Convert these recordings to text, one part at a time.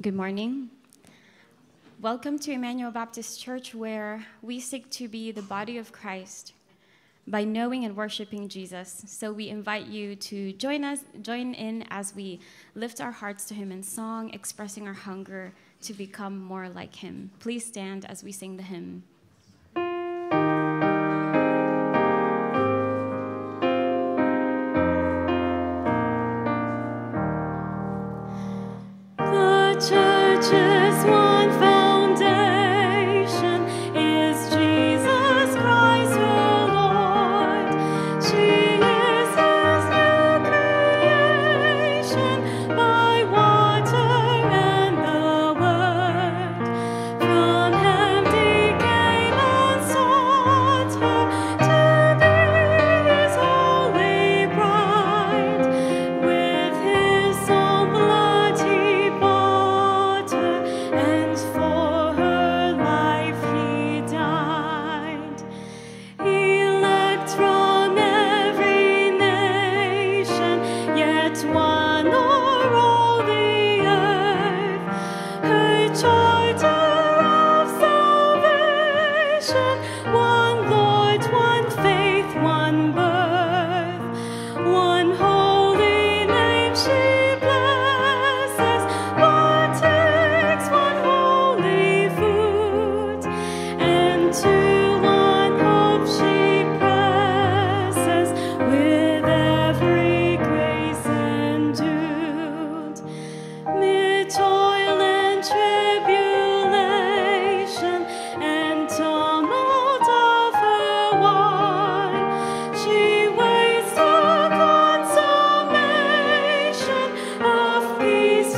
Good morning. Welcome to Emmanuel Baptist Church, where we seek to be the body of Christ by knowing and worshiping Jesus. So we invite you to join in as we lift our hearts to him in song, expressing our hunger to become more like him. Please stand as we sing the hymn. Church's one foundation is Jesus Christ her Lord. She is his new creation by water and the word. From empty came and sought her to be his holy bride. With his own blood he bought her, and for her life he died. Elect from every nation, yet one o'er all the earth, her charter of salvation, one Lord, one faith, one birth, one holy name she blesses, partakes one holy food, and to one hope she presses, with every grace endued. Mid toil and tribulation and tumult of her wine, she waits the consummation of peace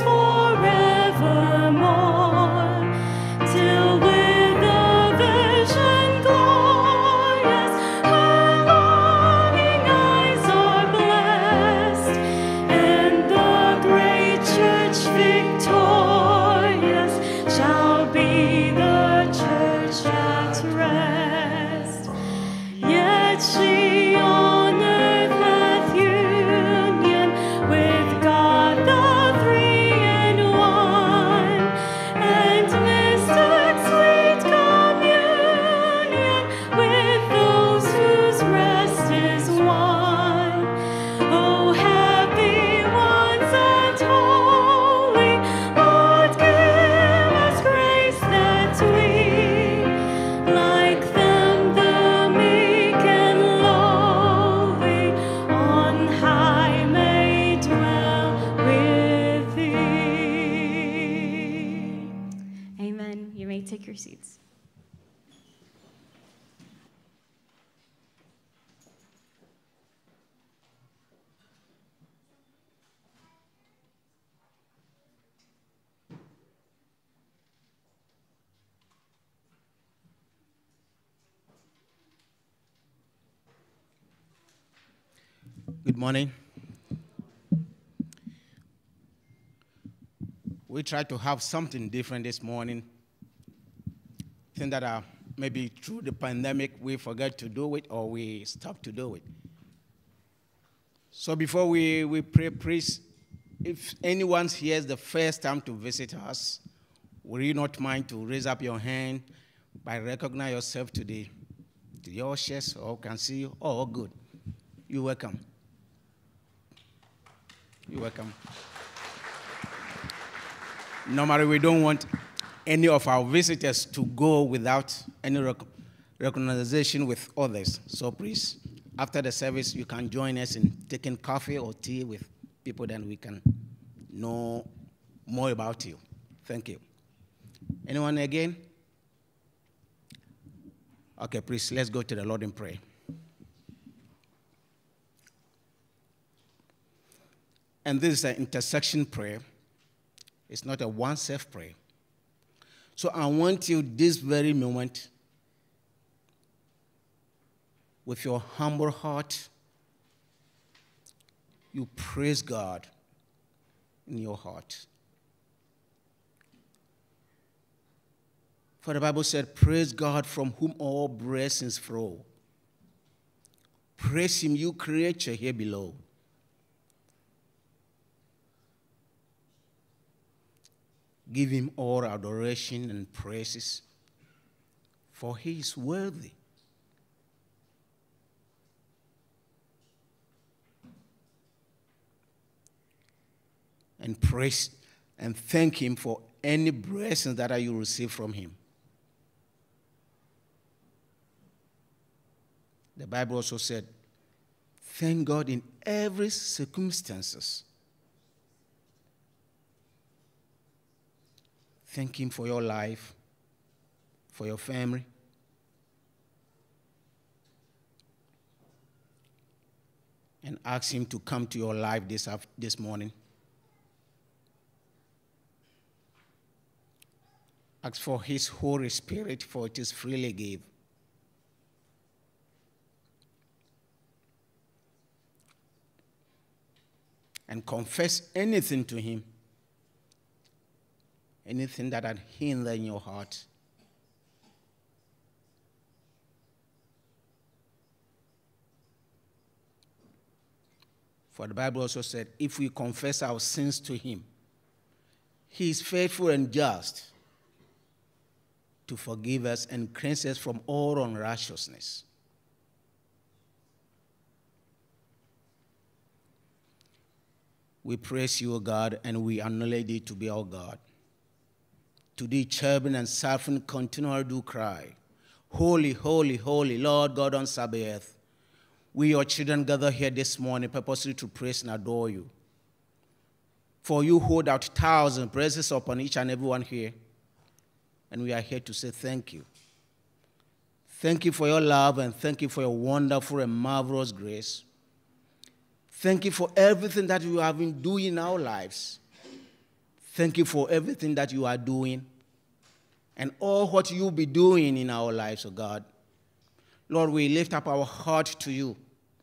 forevermore, till with the vision glorious her longing eyes are blessed, and the great church victorious shall be the church at rest. Yet she on earth hath union with God the Three in One, and mystic sweet communion with those whose rest is won. Oh, happy ones and holy, Lord, give us grace that we, like them, the meek and lowly, on high may dwell with thee. Amen. You may take your seats. Good morning. We tried to have something different this morning. Think that maybe through the pandemic we forgot to do it or we stopped to do it. So before we pray, please, if anyone here is the first time to visit us, will you not mind to raise up your hand by recognize yourself to the ushers, or can see you? Oh, good. You're welcome. You're welcome. Normally, we don't want any of our visitors to go without any recognition with others. So please, after the service, you can join us in taking coffee or tea with people, then we can know more about you. Thank you. Anyone again? Okay, please, let's go to the Lord in prayer. And this is an intersection prayer. It's not a one-self prayer. So I want you this very moment, with your humble heart, you praise God in your heart. For the Bible said, praise God from whom all blessings flow. Praise him, you creature here below. Give him all adoration and praises, for he is worthy. And praise and thank him for any blessings that you receive from him. The Bible also said, thank God in every circumstances. Thank him for your life, for your family. And ask him to come to your life this morning. Ask for his Holy Spirit, for it is freely given. And confess anything to him. Anything that had hindered in your heart. For the Bible also said, if we confess our sins to him, he is faithful and just to forgive us and cleanse us from all unrighteousness. We praise you, O God, and we acknowledge thee to be our God. To thee, cherubim and seraphim continually do cry, holy, holy, holy, Lord God on Sabaoth. We, your children, gather here this morning purposely to praise and adore you. For you hold out thousands praises upon each and every one here. And we are here to say thank you. Thank you for your love and thank you for your wonderful and marvelous grace. Thank you for everything that you have been doing in our lives. Thank you for everything that you are doing and all what you'll be doing in our lives, oh God. Lord, we lift up our heart to you.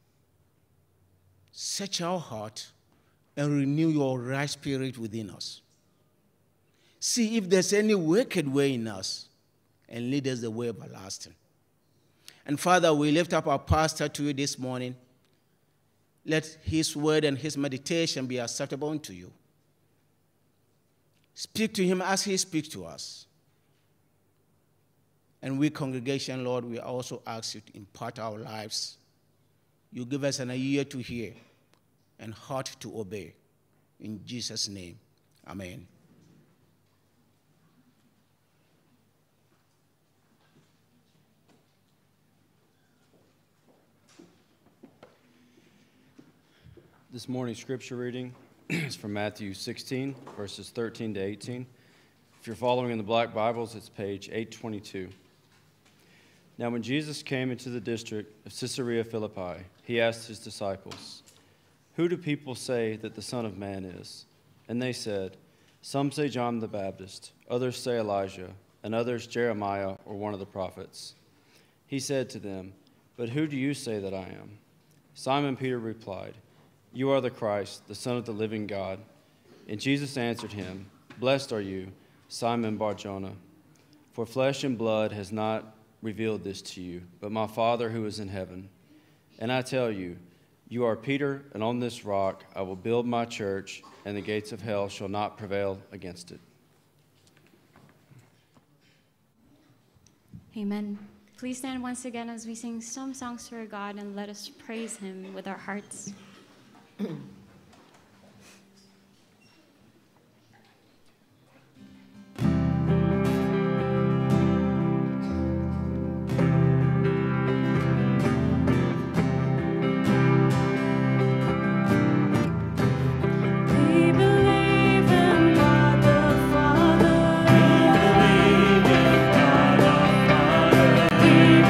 Search our heart and renew your right spirit within us. See if there's any wicked way in us and lead us the way everlasting. And Father, we lift up our pastor to you this morning. Let his word and his meditation be acceptable unto you. Speak to him as he speaks to us. And we, congregation, Lord, we also ask you to impart our lives. You give us an ear to hear and heart to obey. In Jesus' name, amen. This morning's scripture reading is from Matthew 16, verses 13 to 18. If you're following in the black Bibles, it's page 822. Now when Jesus came into the district of Caesarea Philippi, he asked his disciples, "Who do people say that the Son of Man is?" And they said, "Some say John the Baptist, others say Elijah, and others Jeremiah or one of the prophets." He said to them, "But who do you say that I am?" Simon Peter replied, "You are the Christ, the Son of the living God." And Jesus answered him, "Blessed are you, Simon Bar-Jonah, for flesh and blood has not revealed this to you, but my Father who is in heaven. And I tell you, you are Peter, and on this rock I will build my church, and the gates of hell shall not prevail against it." Amen. Please stand once again as we sing some songs to our God, and let us praise him with our hearts.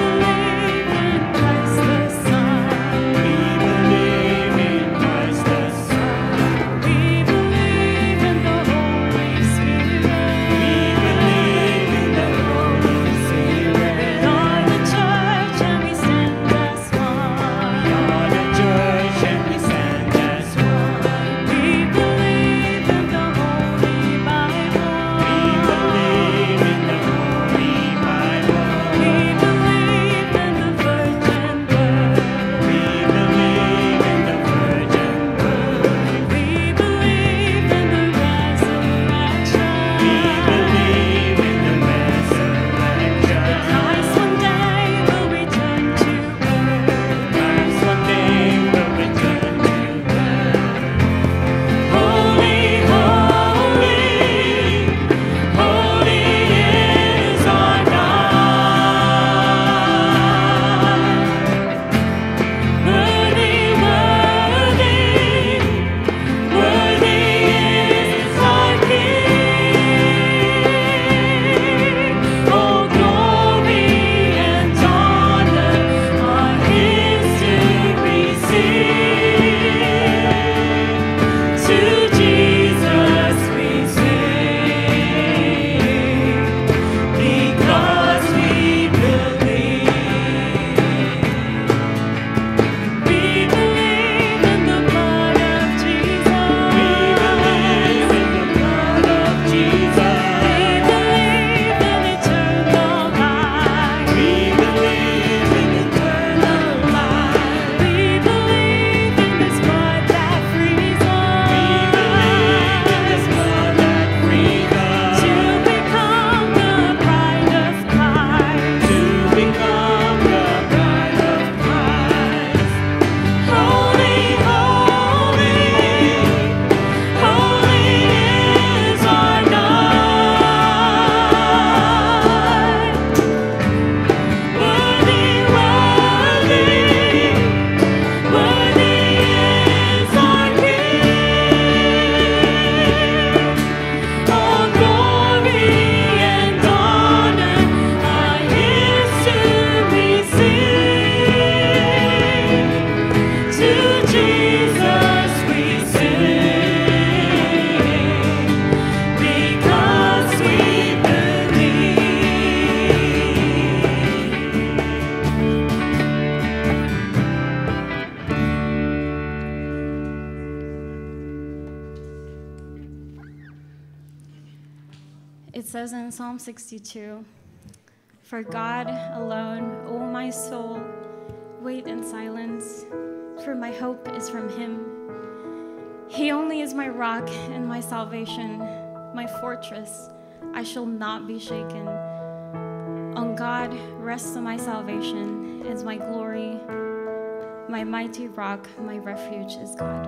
Christ the Son. We believe in Christ the It says in Psalm 62, "For God alone, O my soul, wait in silence, for my hope is from him. He only is my rock and my salvation, my fortress. I shall not be shaken. On God rests my salvation, is my glory, my mighty rock, my refuge is God."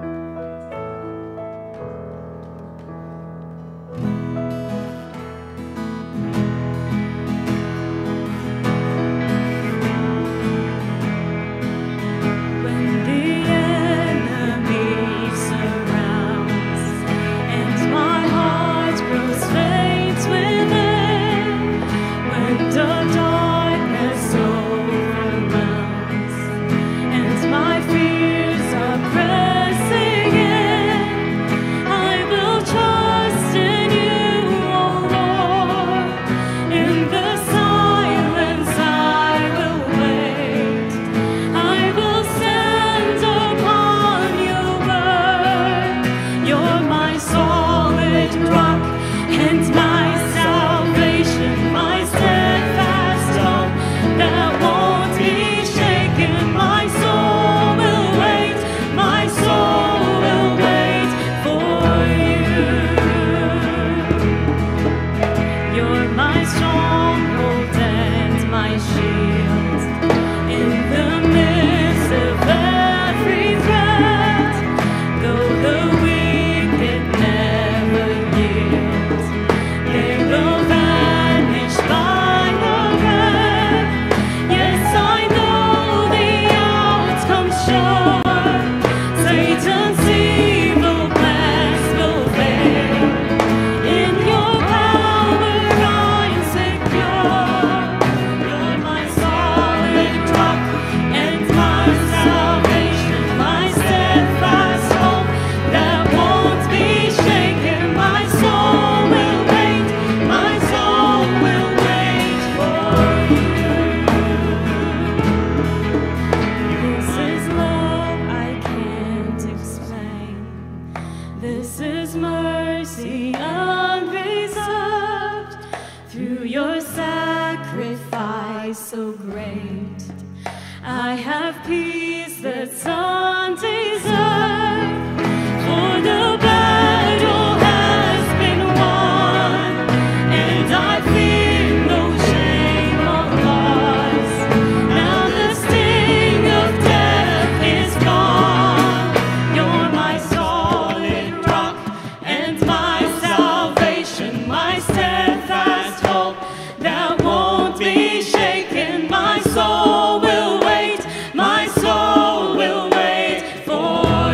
My soul will wait for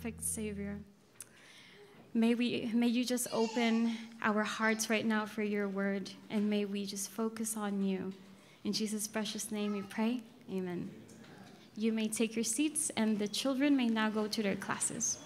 perfect Savior. May you just open our hearts right now for your word, and may we just focus on you. In Jesus' precious name we pray. Amen. You may take your seats, and the children may now go to their classes.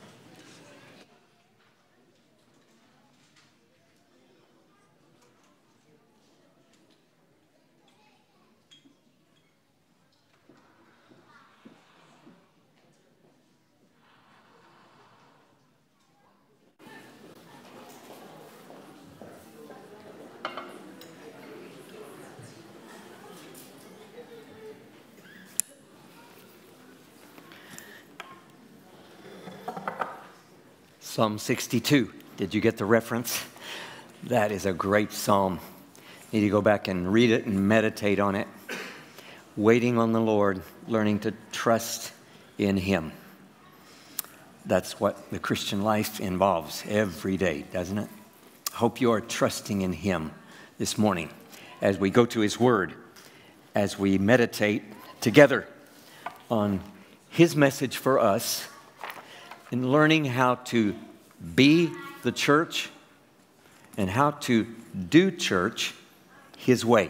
Psalm 62. Did you get the reference? That is a great psalm. Need to go back and read it and meditate on it. Waiting on the Lord, learning to trust in Him. That's what the Christian life involves every day, doesn't it? I hope you are trusting in Him this morning as we go to His Word, as we meditate together on His message for us in learning how to be the church and how to do church His way.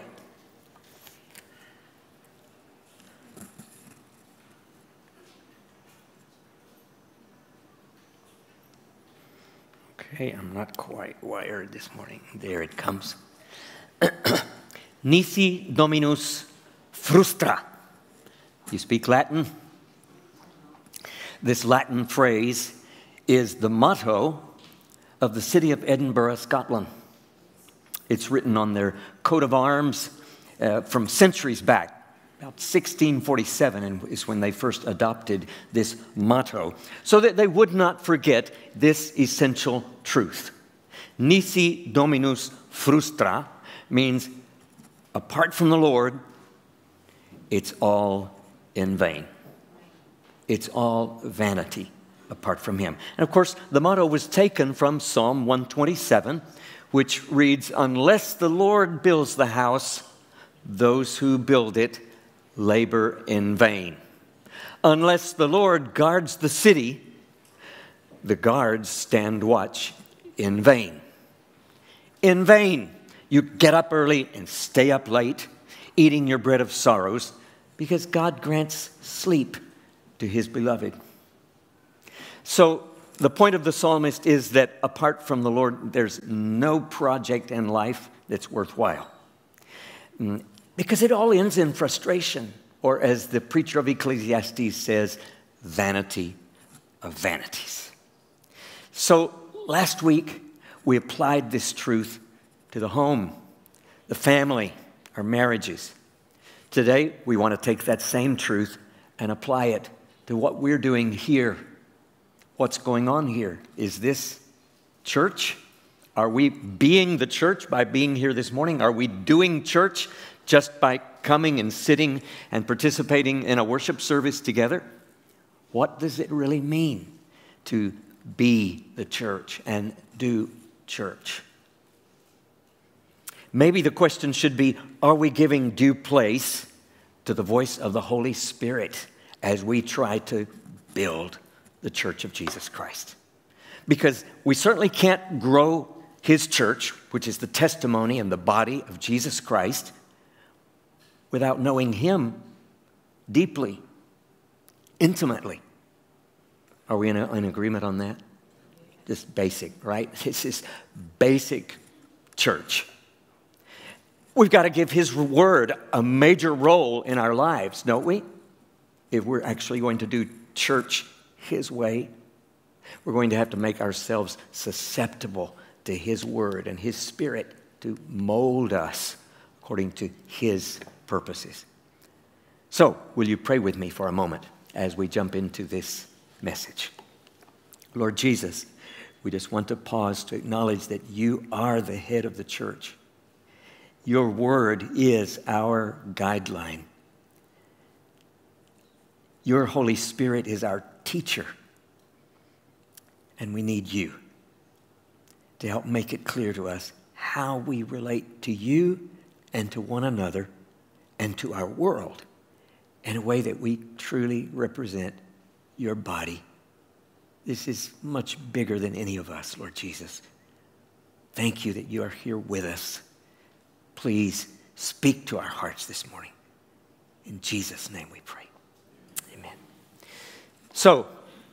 Okay, I'm not quite wired this morning. There it comes. Nisi Dominus frustra. You speak Latin? This Latin phrase is the motto of the city of Edinburgh, Scotland. It's written on their coat of arms from centuries back. About 1647 is when they first adopted this motto, so that they would not forget this essential truth. Nisi Dominus frustra means, apart from the Lord, it's all in vain. It's all vanity apart from Him. And of course, the motto was taken from Psalm 127, which reads, "Unless the Lord builds the house, those who build it labor in vain. Unless the Lord guards the city, the guards stand watch in vain." In vain. You get up early and stay up late, eating your bread of sorrows, because God grants sleep to His beloved. So the point of the psalmist is that apart from the Lord, there's no project in life that's worthwhile. Because it all ends in frustration, or as the preacher of Ecclesiastes says, vanity of vanities. So last week, we applied this truth to the home, the family, our marriages. Today, we want to take that same truth and apply it to what we're doing here. What's going on here? Is this church? Are we being the church by being here this morning? Are we doing church just by coming and sitting and participating in a worship service together? What does it really mean to be the church and do church? Maybe the question should be, are we giving due place to the voice of the Holy Spirit as we try to build the church of Jesus Christ? Because we certainly can't grow His church, which is the testimony and the body of Jesus Christ, without knowing Him deeply, intimately. Are we in agreement on that? Just basic, right? This is basic church. We've got to give His word a major role in our lives, don't we? If we're actually going to do church His way, we're going to have to make ourselves susceptible to His word and His Spirit to mold us according to His purposes. So, will you pray with me for a moment as we jump into this message? Lord Jesus, we just want to pause to acknowledge that You are the head of the church. Your word is our guideline. Your Holy Spirit is our teacher. And we need You to help make it clear to us how we relate to You and to one another and to our world in a way that we truly represent Your body, This is much bigger than any of us, Lord Jesus. Thank you that you are here with us. Please speak to our hearts this morning. In Jesus' name we pray. Amen. So,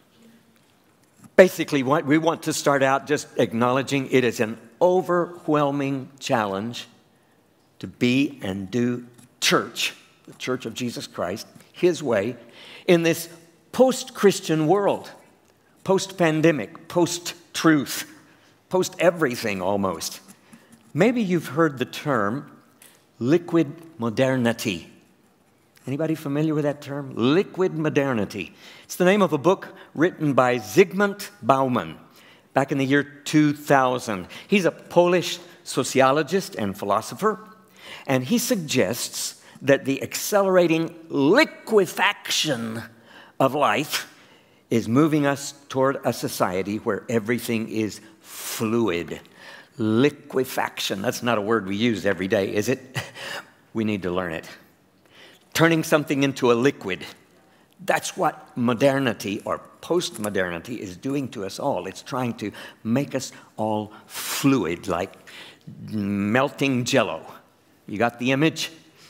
basically what we want to start out just acknowledging it is an overwhelming challenge to be and do church, the Church of Jesus Christ, His way, in this post-Christian world, post-pandemic, post-truth, post-everything almost. Maybe you've heard the term liquid modernity. Anybody familiar with that term? Liquid modernity. It's the name of a book written by Zygmunt Bauman back in the year 2000. He's a Polish sociologist and philosopher, and he suggests that the accelerating liquefaction of life is moving us toward a society where everything is fluid. Liquefaction. That's not a word we use every day, is it? We need to learn it. Turning something into a liquid. That's what modernity or post-modernity is doing to us all. It's trying to make us all fluid, like melting jello. You got the image?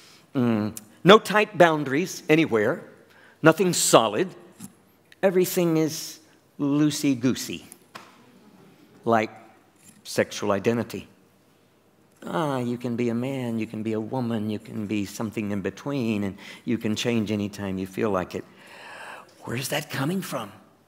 No tight boundaries anywhere. Nothing solid. Everything is loosey-goosey, like sexual identity. You can be a man, you can be a woman, you can be something in between, and you can change anytime you feel like it. Where's that coming from?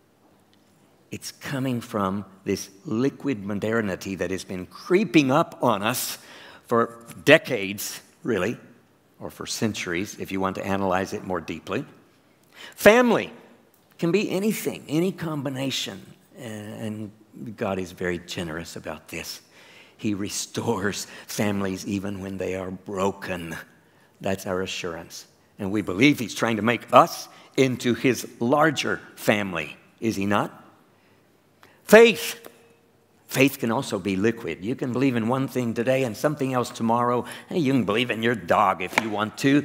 It's coming from this liquid modernity that has been creeping up on us for decades, really, or for centuries, if you want to analyze it more deeply. Family can be anything, any combination, and God is very generous about this. He restores families even when they are broken. That's our assurance. And we believe He's trying to make us into His larger family. Is He not? Faith. Faith can also be liquid. You can believe in one thing today and something else tomorrow. Hey, you can believe in your dog if you want to.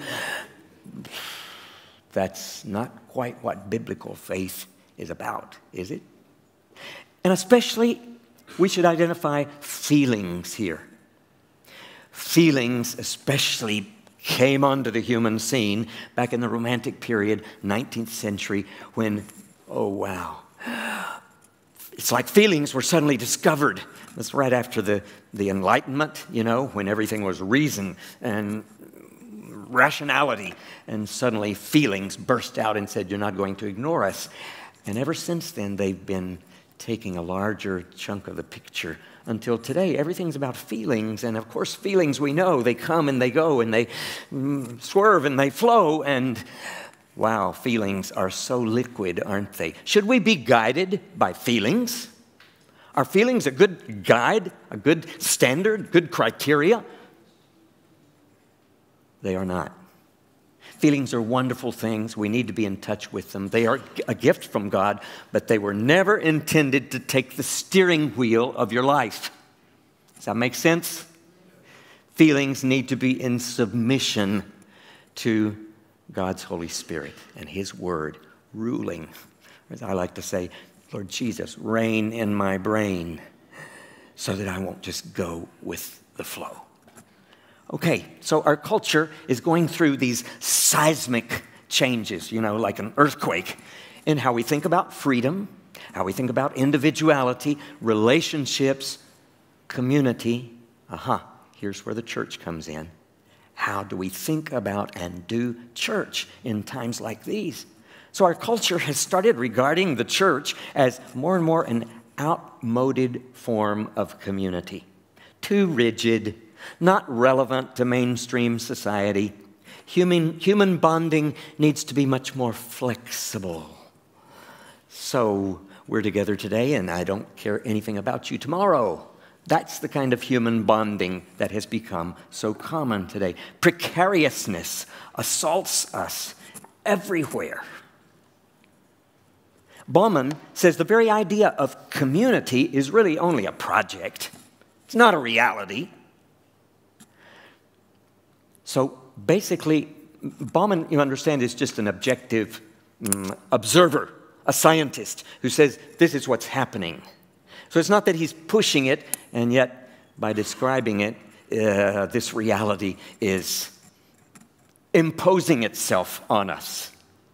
That's not quite what biblical faith is about, is it? And especially, we should identify feelings here. Feelings especially came onto the human scene back in the Romantic period, 19th century, when, oh wow, it's like feelings were suddenly discovered. That's right after the Enlightenment, you know, when everything was reason and rationality, and suddenly feelings burst out and said, you're not going to ignore us. And ever since then, they've been taking a larger chunk of the picture until today. Everything's about feelings, and of course feelings we know, they come and they go and they swerve and they flow, and wow, feelings are so liquid, aren't they? Should we be guided by feelings? Are feelings a good guide, a good standard, good criteria? They are not. Feelings are wonderful things. We need to be in touch with them. They are a gift from God, but they were never intended to take the steering wheel of your life. Does that make sense? Feelings need to be in submission to God's Holy Spirit and His Word ruling. As I like to say, Lord Jesus, reign in my brain so that I won't just go with the flow. Okay, so our culture is going through these seismic changes, you know, like an earthquake, in how we think about freedom, how we think about individuality, relationships, community. Here's where the church comes in. How do we think about and do church in times like these? So our culture has started regarding the church as more and more an outmoded form of community. Too rigid, not relevant to mainstream society. Human bonding needs to be much more flexible. So we're together today and I don't care anything about you tomorrow. That's the kind of human bonding that has become so common today. Precariousness assaults us everywhere. Bauman says the very idea of community is really only a project. It's not a reality. So basically, Bauman, you understand, is just an objective observer a scientist who says this is what's happening. So it's not that he's pushing it, and yet by describing it, this reality is imposing itself on us.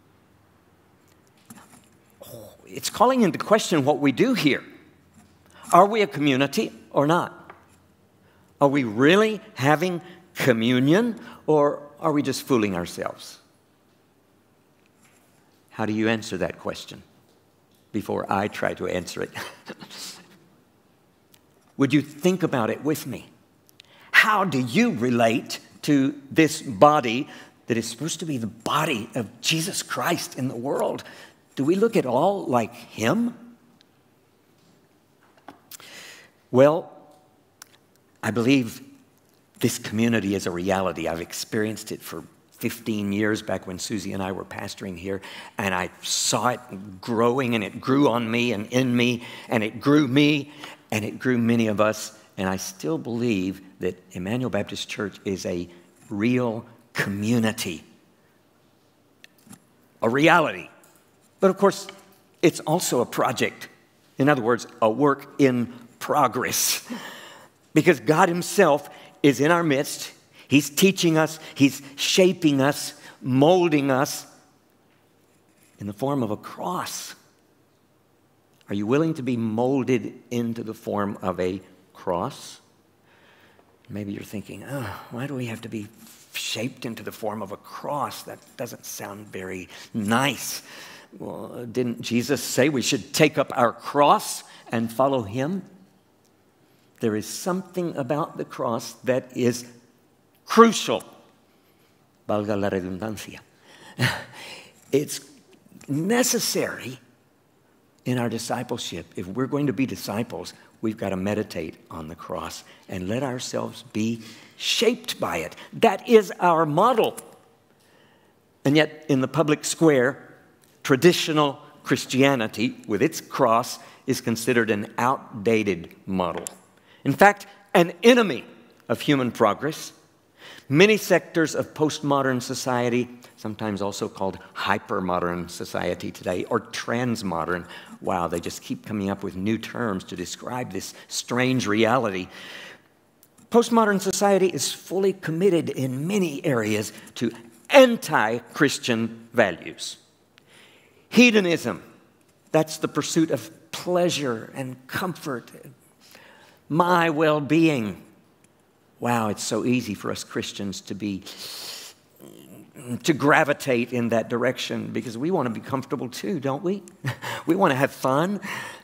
It's calling into question what we do here. Are we a community or not? Are we really having communion, or are we just fooling ourselves? How do you answer that question before I try to answer it? Would you think about it with me? How do you relate to this body that is supposed to be the body of Jesus Christ in the world? Do we look at all like him? Well, I believe this community is a reality. I've experienced it for 15 years back when Susie and I were pastoring here, and I saw it growing, and it grew on me and in me, and it grew me, and it grew many of us. And I still believe that Emmanuel Baptist Church is a real community, a reality. But of course, it's also a project. In other words, a work in progress. Because God himself is in our midst. He's teaching us. He's shaping us, molding us in the form of a cross. Are you willing to be molded into the form of a cross? Maybe you're thinking, oh, why do we have to be shaped into the form of a cross? That doesn't sound very nice. Well, didn't Jesus say we should take up our cross and follow him? There is something about the cross that is crucial. Valga la redundancia. It's necessary in our discipleship. If we're going to be disciples, we've got to meditate on the cross and let ourselves be shaped by it. That is our model. And yet, in the public square, traditional Christianity, with its cross, is considered an outdated model. In fact, an enemy of human progress. Many sectors of postmodern society, sometimes also called hypermodern society today, or transmodern. Wow, they just keep coming up with new terms to describe this strange reality. Postmodern society is fully committed in many areas to anti-Christian values. Hedonism, that's the pursuit of pleasure and comfort, my well-being. Wow, it's so easy for us Christians to gravitate in that direction because we want to be comfortable too, don't we? We want to have fun.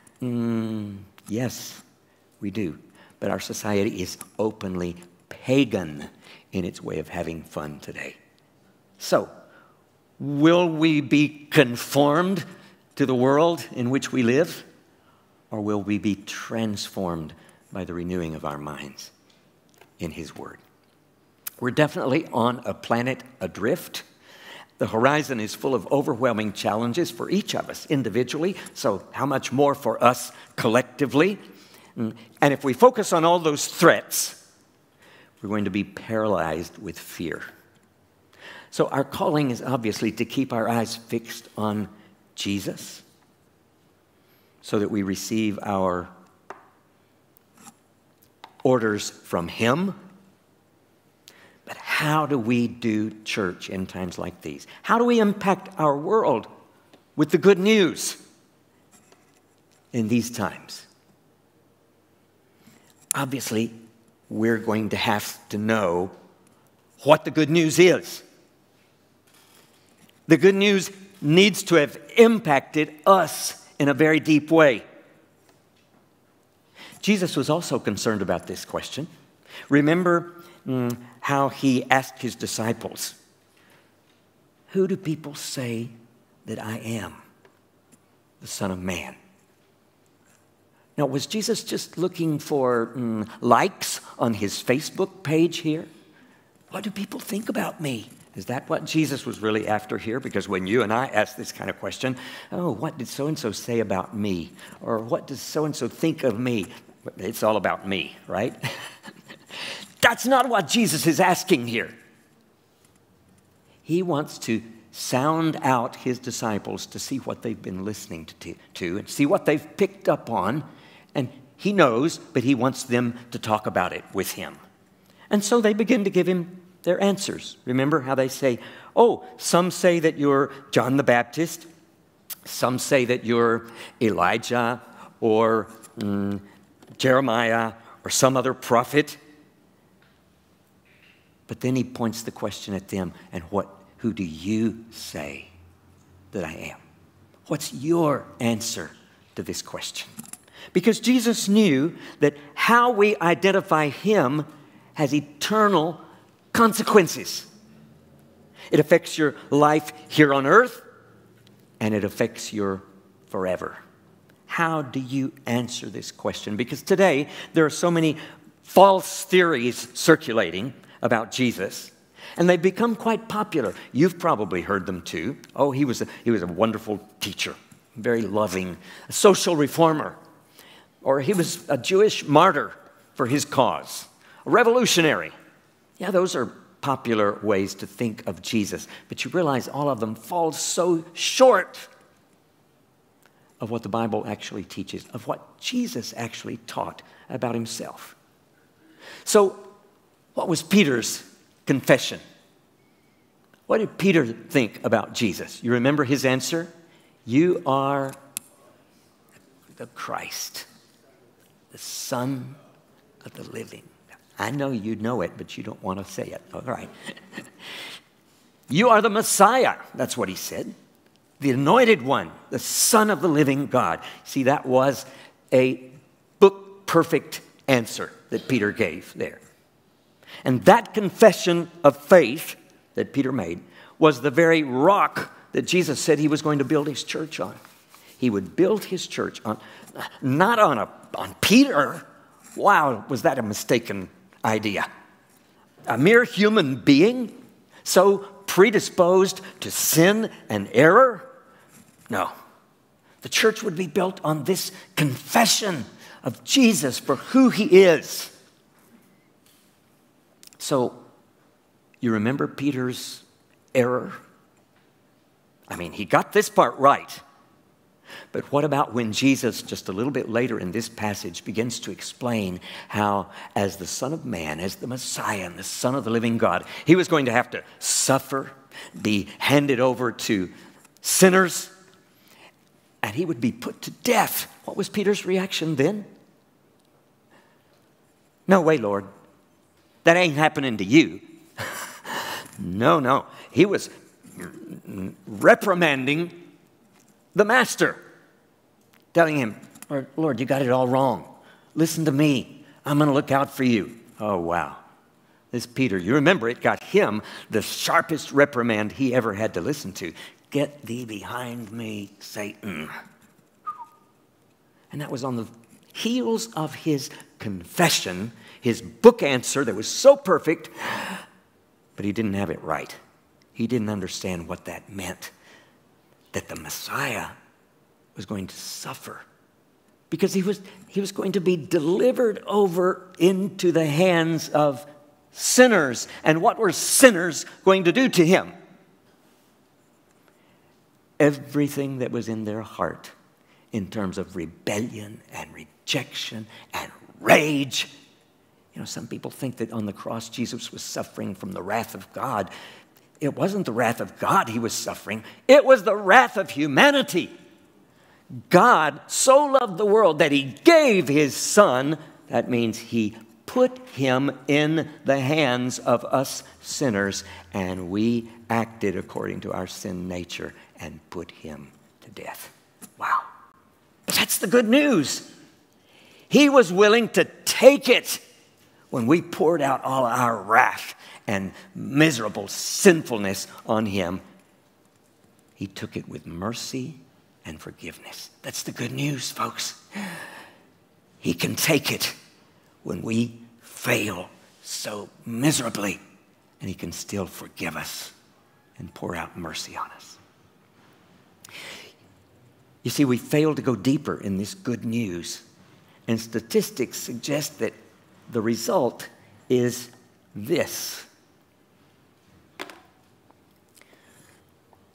Yes, we do. But our society is openly pagan in its way of having fun today. So, will we be conformed to the world in which we live, or will we be transformed by the renewing of our minds in his word? We're definitely on a planet adrift. The horizon is full of overwhelming challenges for each of us individually, so how much more for us collectively? And if we focus on all those threats, we're going to be paralyzed with fear. So our calling is obviously to keep our eyes fixed on Jesus so that we receive our orders from him. But how do we do church in times like these? How do we impact our world with the good news in these times? Obviously, we're going to have to know what the good news is. The good news needs to have impacted us in a very deep way. Jesus was also concerned about this question. Remember how he asked his disciples, "Who do people say that I am, the Son of Man?" Now, was Jesus just looking for likes on his Facebook page here? What do people think about me? Is that what Jesus was really after here? Because when you and I ask this kind of question, oh, what did so-and-so say about me? Or what does so-and-so think of me? It's all about me, right? That's not what Jesus is asking here. He wants to sound out his disciples to see what they've been listening to and see what they've picked up on. And he knows, but he wants them to talk about it with him. And so they begin to give him their answers. Remember how they say, oh, some say that you're John the Baptist. Some say that you're Elijah or Jeremiah or some other prophet. But then he points the question at them, and who do you say that I am? What's your answer to this question? Because Jesus knew that how we identify him has eternal consequences. It affects your life here on earth, and it affects your forever. How do you answer this question? Because today there are so many false theories circulating about Jesus, and they've become quite popular. You've probably heard them too. Oh, he was a wonderful teacher, very loving, a social reformer. Or he was a Jewish martyr for his cause, a revolutionary. Yeah, those are popular ways to think of Jesus. But you realize all of them fall so short of what the Bible actually teaches, of what Jesus actually taught about himself. So, what was Peter's confession? What did Peter think about Jesus? You remember his answer? You are the Christ, the Son of the living. I know you know it, but you don't want to say it. All right. You are the Messiah. That's what he said. The anointed one, the Son of the living God. See, that was a book-perfect answer that Peter gave there. And that confession of faith that Peter made was the very rock that Jesus said he was going to build his church on. He would build his church on, not on Peter. Wow, was that a mistaken idea? A mere human being, so predisposed to sin and error? No. The church would be built on this confession of Jesus for who he is. So, you remember Peter's error? I mean, he got this part right. But what about when Jesus, just a little bit later in this passage, begins to explain how, as the Son of Man, as the Messiah and the Son of the living God, he was going to have to suffer, be handed over to sinners, and he would be put to death. What was Peter's reaction then? No way, Lord. That ain't happening to you. No. He was reprimanding the master, telling him, Lord, you got it all wrong. Listen to me. I'm going to look out for you. Oh, wow. This Peter, you remember it got him the sharpest reprimand he ever had to listen to. Get thee behind me, Satan. And that was on the heels of his confession, his book answer that was so perfect, but he didn't have it right. He didn't understand what that meant, that the Messiah was going to suffer because he was going to be delivered over into the hands of sinners. And what were sinners going to do to him? Everything that was in their heart in terms of rebellion and rejection and rage. You know, some people think that on the cross Jesus was suffering from the wrath of God. It wasn't the wrath of God he was suffering. It was the wrath of humanity. God so loved the world that he gave his Son. That means he put him in the hands of us sinners, and we acted according to our sin nature and put him to death. Wow. But that's the good news. He was willing to take it when we poured out all our wrath and miserable sinfulness on him. He took it with mercy and forgiveness. That's the good news, folks. He can take it when we fail so miserably, and he can still forgive us and pour out mercy on us. You see, we fail to go deeper in this good news, and statistics suggest that the result is this.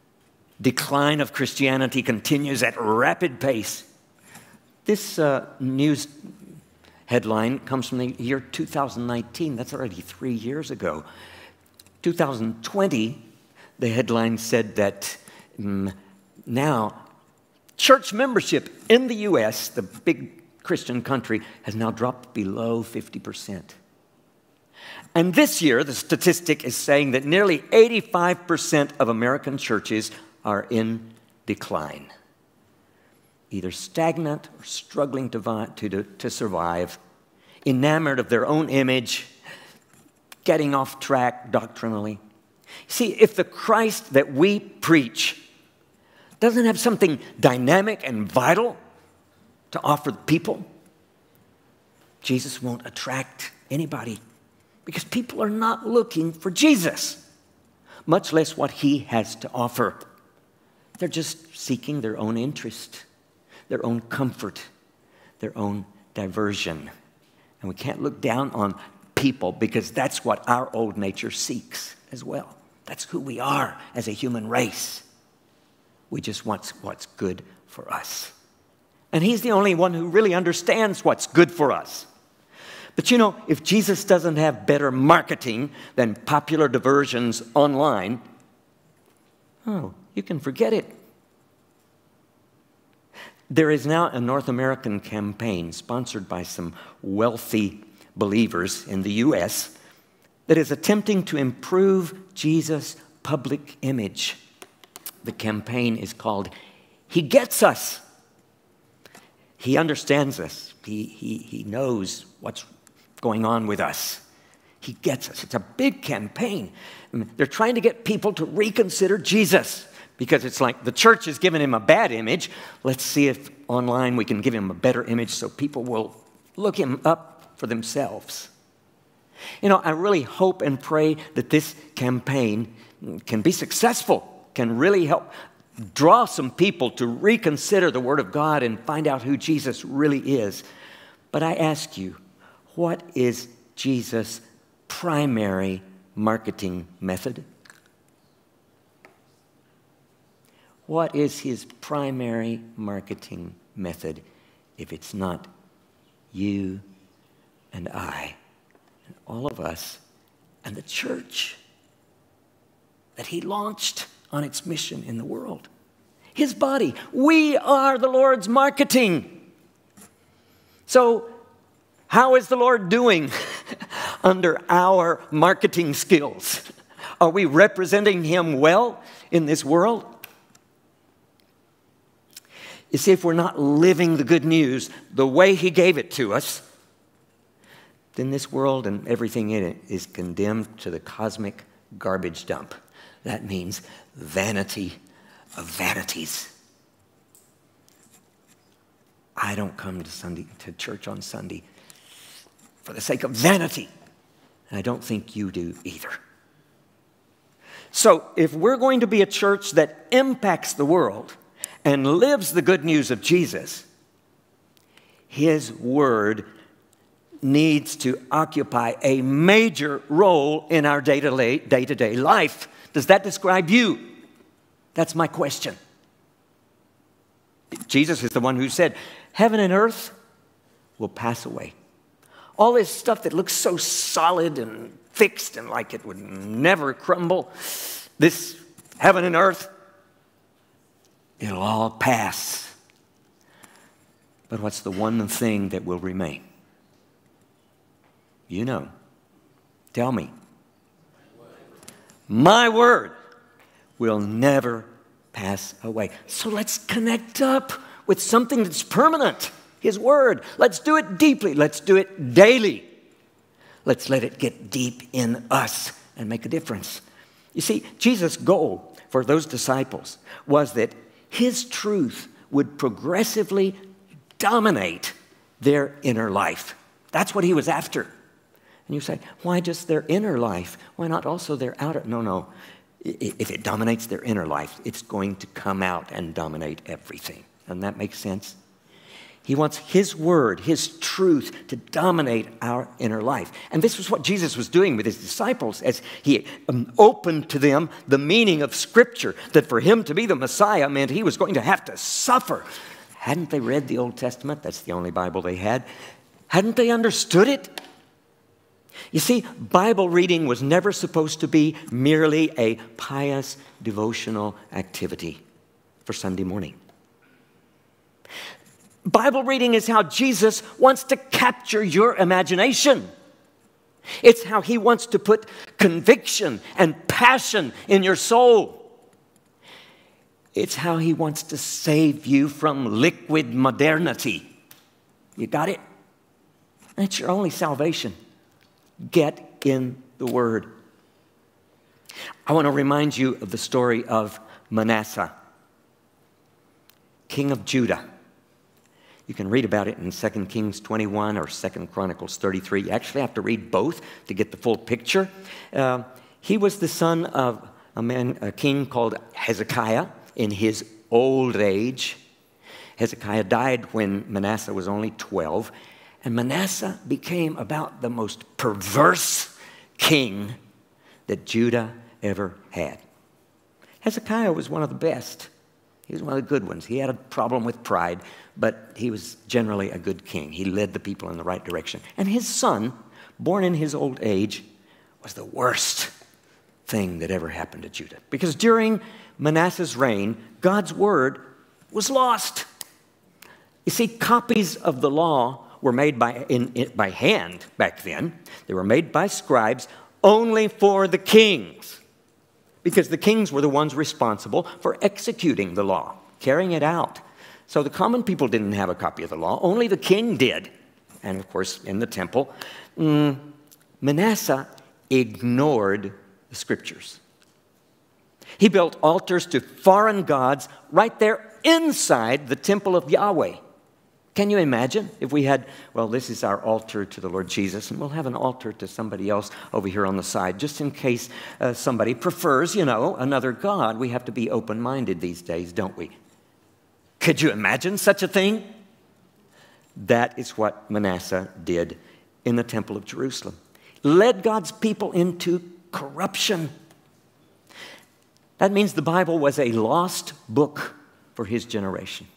decline of Christianity continues at rapid pace. This news headline comes from the year 2019. That's already 3 years ago. 2020, the headline said that now church membership in the U.S., the big Christian country, has now dropped below 50%. And this year, the statistic is saying that nearly 85% of American churches are in decline, either stagnant or struggling to survive, enamored of their own image, getting off track doctrinally. See, if the Christ that we preach doesn't have something dynamic and vital to offer the people, Jesus won't attract anybody, because people are not looking for Jesus, much less what he has to offer. They're just seeking their own interest, their own comfort, their own diversion. And we can't look down on people, because that's what our old nature seeks as well. That's who we are as a human race. We just want what's good for us. And he's the only one who really understands what's good for us. But you know, if Jesus doesn't have better marketing than popular diversions online, oh, you can forget it. There is now a North American campaign sponsored by some wealthy believers in the U.S. that is attempting to improve Jesus' public image. The campaign is called He Gets Us. He understands us. He knows what's going on with us. He gets us. It's a big campaign. They're trying to get people to reconsider Jesus, because it's like the church has given him a bad image. Let's see if online we can give him a better image so people will look him up for themselves. You know, I really hope and pray that this campaign can be successful, can really help draw some people to reconsider the Word of God and find out who Jesus really is. But I ask you, what is Jesus' primary marketing method? What is his primary marketing method if it's not you and I and all of us and the church that he launched on its mission in the world? His body. We are the Lord's marketing. So how is the Lord doing under our marketing skills? Are we representing him well in this world? You see, if we're not living the good news the way he gave it to us, then this world and everything in it is condemned to the cosmic garbage dump. That means vanity of vanities. I don't come to church on Sunday for the sake of vanity. And I don't think you do either. So if we're going to be a church that impacts the world and lives the good news of Jesus, his word needs to occupy a major role in our day-to-day life. Does that describe you? That's my question. Jesus is the one who said, heaven and earth will pass away. All this stuff that looks so solid and fixed and like it would never crumble, this heaven and earth, it'll all pass. But what's the one thing that will remain? You know. Tell me. My word will never pass away. So let's connect up with something that's permanent. His word. Let's do it deeply. Let's do it daily. Let's let it get deep in us and make a difference. You see, Jesus' goal for those disciples was that his truth would progressively dominate their inner life. That's what he was after. And you say, why just their inner life? Why not also their outer? No. If it dominates their inner life, it's going to come out and dominate everything. Doesn't that make sense? He wants His word, His truth to dominate our inner life. And this was what Jesus was doing with His disciples as He opened to them the meaning of Scripture, that for Him to be the Messiah meant He was going to have to suffer. Hadn't they read the Old Testament? That's the only Bible they had. Hadn't they understood it? You see, Bible reading was never supposed to be merely a pious devotional activity for Sunday morning. Bible reading is how Jesus wants to capture your imagination. It's how He wants to put conviction and passion in your soul. It's how He wants to save you from liquid modernity. You got it? That's your only salvation. Get in the Word. I want to remind you of the story of Manasseh, king of Judah. You can read about it in 2 Kings 21 or 2 Chronicles 33. You actually have to read both to get the full picture. He was the son of a king called Hezekiah in his old age. Hezekiah died when Manasseh was only 12. And Manasseh became about the most perverse king that Judah ever had. Hezekiah was one of the best. He was one of the good ones. He had a problem with pride, but he was generally a good king. He led the people in the right direction. And his son, born in his old age, was the worst thing that ever happened to Judah. Because during Manasseh's reign, God's word was lost. You see, copies of the law were made by hand back then. They were made by scribes only for the kings, because the kings were the ones responsible for executing the law, carrying it out. So the common people didn't have a copy of the law. Only the king did. And, of course, in the temple, Manasseh ignored the Scriptures. He built altars to foreign gods right there inside the temple of Yahweh. Can you imagine if we had, well, this is our altar to the Lord Jesus, and we'll have an altar to somebody else over here on the side, just in case somebody prefers, another god. We have to be open-minded these days, don't we? Could you imagine such a thing? That is what Manasseh did in the temple of Jerusalem. Led God's people into corruption. That means the Bible was a lost book for his generation.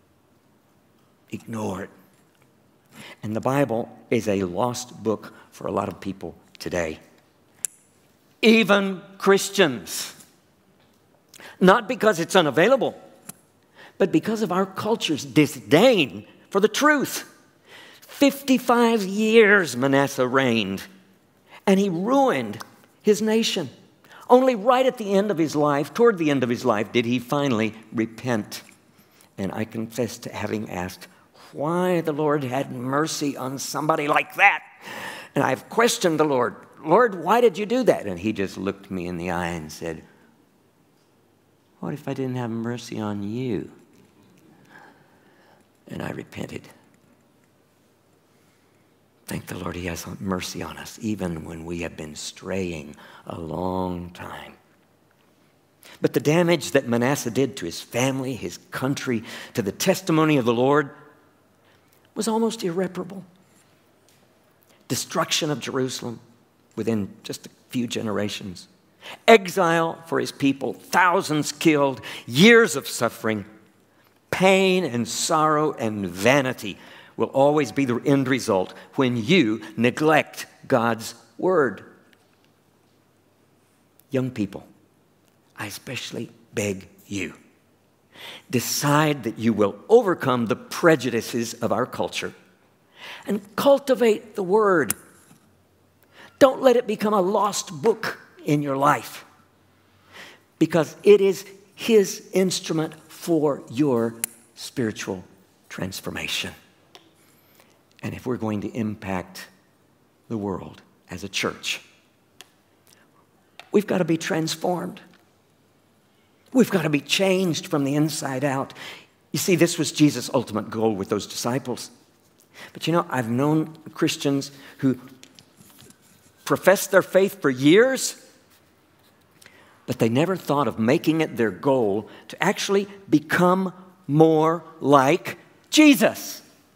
Ignored. And the Bible is a lost book for a lot of people today. Even Christians. Not because it's unavailable, but because of our culture's disdain for the truth. 55 years Manasseh reigned, and he ruined his nation. Only right at the end of his life, toward the end of his life, did he finally repent. And I confess to having asked why the Lord had mercy on somebody like that. And I've questioned the Lord, Lord, why did you do that? And he just looked me in the eye and said, what if I didn't have mercy on you? And I repented. Thank the Lord, he has mercy on us, even when we have been straying a long time. But the damage that Manasseh did to his family, his country, to the testimony of the Lord was almost irreparable. Destruction of Jerusalem within just a few generations. Exile for his people, thousands killed, years of suffering, pain and sorrow and vanity will always be the end result when you neglect God's word. Young people, I especially beg you, decide that you will overcome the prejudices of our culture and cultivate the word. Don't let it become a lost book in your life, because it is his instrument for your spiritual transformation. And if we're going to impact the world as a church, we've got to be transformed. We've got to be changed from the inside out. You see, this was Jesus' ultimate goal with those disciples. But I've known Christians who professed their faith for years, but they never thought of making it their goal to actually become more like Jesus.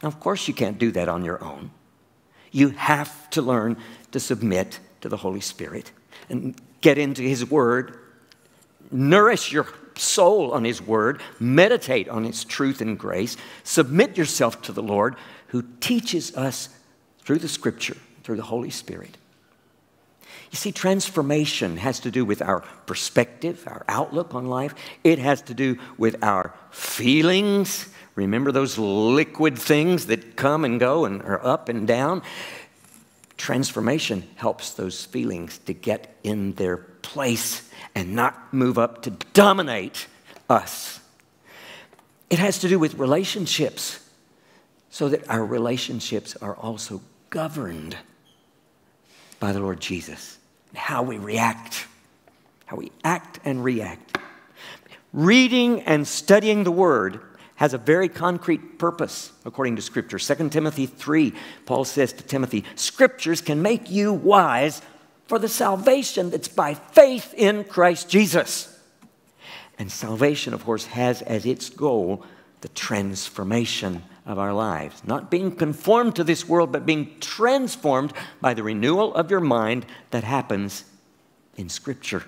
Now, of course, you can't do that on your own. You have to learn to submit to the Holy Spirit and get into His Word, nourish your soul on His Word, meditate on His truth and grace, submit yourself to the Lord who teaches us through the Scripture, through the Holy Spirit. You see, transformation has to do with our perspective, our outlook on life. It has to do with our feelings. Remember those liquid things that come and go and are up and down? Transformation helps those feelings to get in their place and not move up to dominate us. It has to do with relationships, so that our relationships are also governed by the Lord Jesus. How we react, how we act and react. Reading and studying the Word has a very concrete purpose, according to Scripture. 2 Timothy 3, Paul says to Timothy, Scriptures can make you wise for the salvation that's by faith in Christ Jesus. And salvation, of course, has as its goal the transformation of our lives. Not being conformed to this world, but being transformed by the renewal of your mind that happens in Scripture.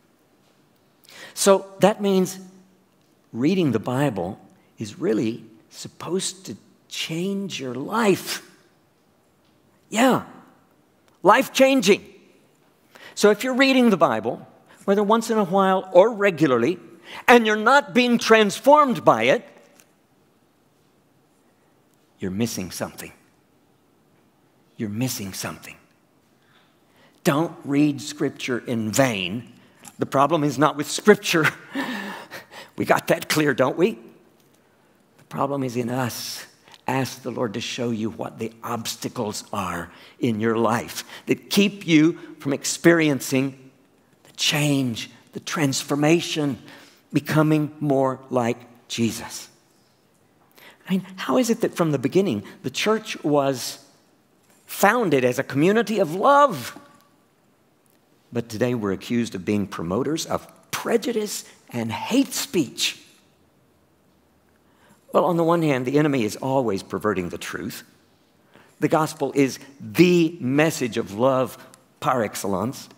So that means reading the Bible is really supposed to change your life. Yeah, life-changing. So if you're reading the Bible, whether once in a while or regularly, and you're not being transformed by it, you're missing something. You're missing something. Don't read Scripture in vain. The problem is not with Scripture. We got that clear, don't we? The problem is in us. Ask the Lord to show you what the obstacles are in your life that keep you from experiencing the change, the transformation, becoming more like Jesus. I mean, how is it that from the beginning, the church was founded as a community of love, but today we're accused of being promoters of prejudice and hate speech? Well, on the one hand, the enemy is always perverting the truth. The gospel is the message of love par excellence.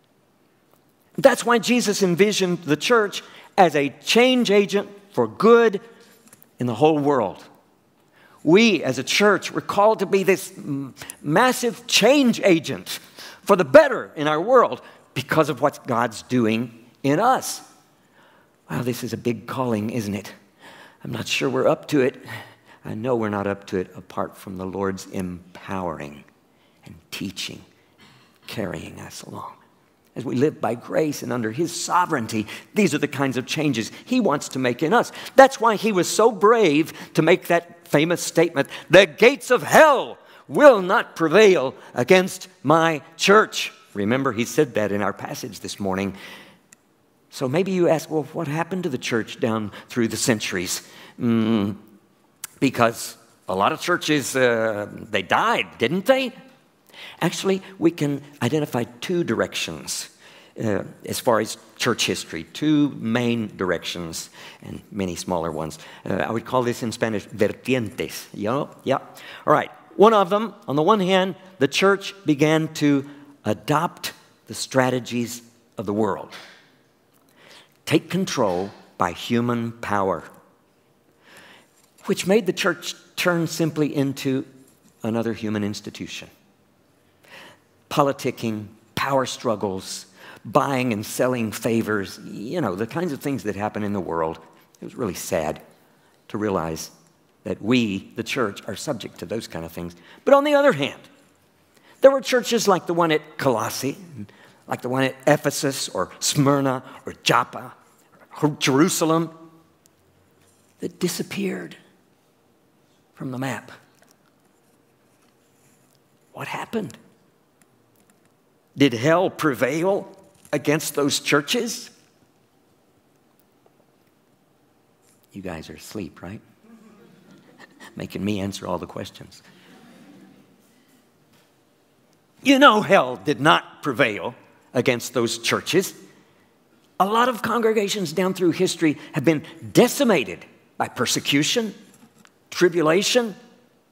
That's why Jesus envisioned the church as a change agent for good in the whole world. We, as a church, we're called to be this massive change agent for the better in our world because of what God's doing in us. Wow, this is a big calling, isn't it? I'm not sure we're up to it. I know we're not up to it apart from the Lord's empowering and teaching, carrying us along. As we live by grace and under His sovereignty, these are the kinds of changes He wants to make in us. That's why He was so brave to make that famous statement, the gates of hell will not prevail against my church. Remember, He said that in our passage this morning. So maybe you ask, well, what happened to the church down through the centuries? Because a lot of churches, they died, didn't they? Actually, we can identify two directions as far as church history, two main directions and many smaller ones. I would call this in Spanish, vertientes. Yeah. All right. One of them, on the one hand, the church began to adopt the strategies of the world. Take control by human power, which made the church turn simply into another human institution. Politicking, power struggles, buying and selling favors, the kinds of things that happen in the world. It was really sad to realize that we, the church, are subject to those kind of things. But on the other hand, there were churches like the one at Colossae, like the one at Ephesus or Smyrna or Joppa or Jerusalem that disappeared from the map. What happened? Did hell prevail against those churches? You guys are asleep, right? Making me answer all the questions. Hell did not prevail against those churches. A lot of congregations down through history have been decimated by persecution, tribulation,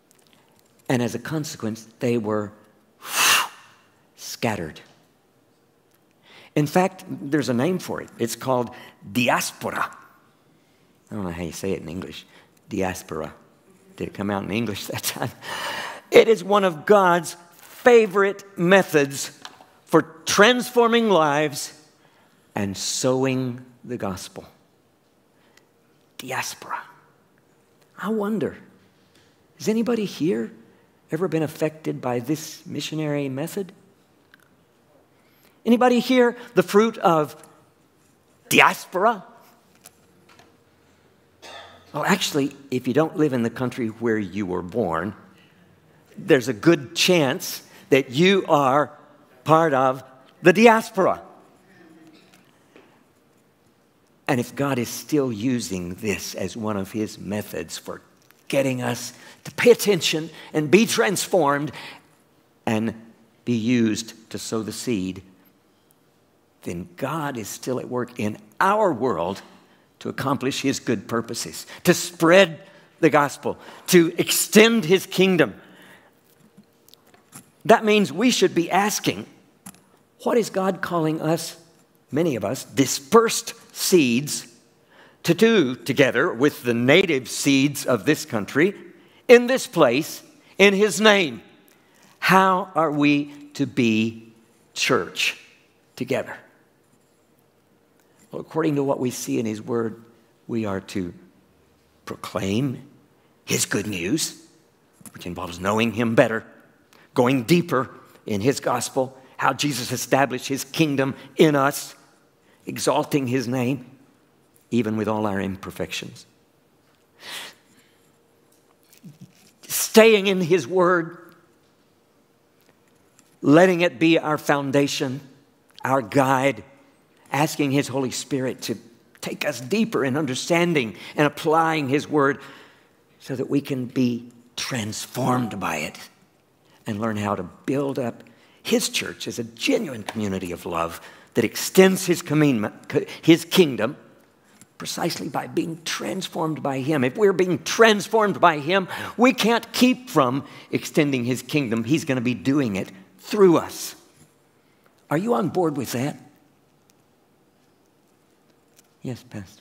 And as a consequence, they were scattered. In fact, there's a name for it. It's called diaspora. I don't know how you say it in English. Diaspora. Did it come out in English that time? It is one of God's favorite methods for transforming lives and sowing the gospel. Diaspora. I wonder, has anybody here ever been affected by this missionary method? Anybody here the fruit of diaspora? Well, actually, if you don't live in the country where you were born, there's a good chance that you are part of the diaspora. And if God is still using this as one of his methods for getting us to pay attention and be transformed and be used to sow the seed, then God is still at work in our world to accomplish his good purposes, to spread the gospel, to extend his kingdom. That means we should be asking, what is God calling us, many of us, dispersed seeds, to do together with the native seeds of this country, in this place, in his name? How are we to be church together? Well, according to what we see in his word, we are to proclaim his good news, which involves knowing him better, going deeper in his gospel, how Jesus established his kingdom in us, exalting his name, even with all our imperfections. Staying in his word, letting it be our foundation, our guide, asking his Holy Spirit to take us deeper in understanding and applying his word so that we can be transformed by it and learn how to build up his church as a genuine community of love that extends his kingdom precisely by being transformed by him. If we're being transformed by him, we can't keep from extending his kingdom. He's going to be doing it through us. Are you on board with that? Yes, Pastor.